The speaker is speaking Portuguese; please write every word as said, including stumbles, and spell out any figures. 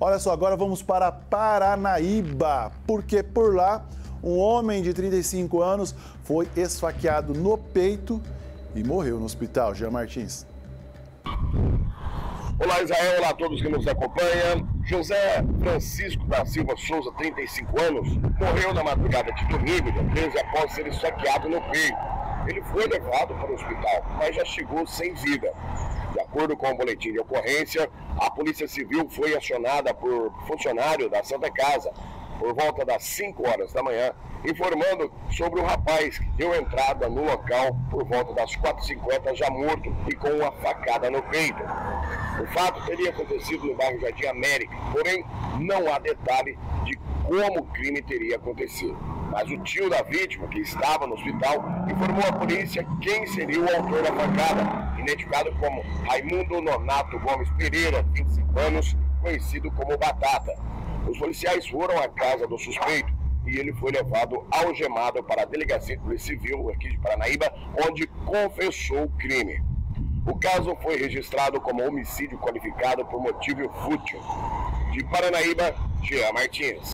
Olha só, agora vamos para Paranaíba, porque por lá um homem de trinta e cinco anos foi esfaqueado no peito e morreu no hospital. Jean Martins. Olá, Israel, olá a todos que nos acompanham. José Francisco da Silva Souza, trinta e cinco anos, morreu na madrugada de domingo, dia treze, após ser esfaqueado no peito. Ele foi levado para o hospital, mas já chegou sem vida. De acordo com o boletim de ocorrência, a Polícia Civil foi acionada por funcionário da Santa Casa por volta das cinco horas da manhã, informando sobre o rapaz que deu entrada no local por volta das quatro e cinquenta, já morto e com uma facada no peito. O fato teria acontecido no bairro Jardim América, porém não há detalhe de como o crime teria acontecido. Mas o tio da vítima, que estava no hospital, informou à polícia quem seria o autor da facada, identificado como Raimundo Nonato Gomes Pereira, vinte e cinco anos, conhecido como Batata. Os policiais foram à casa do suspeito e ele foi levado algemado para a Delegacia de Polícia Civil aqui de Paranaíba, onde confessou o crime. O caso foi registrado como homicídio qualificado por motivo fútil. De Paranaíba, Jean Martins.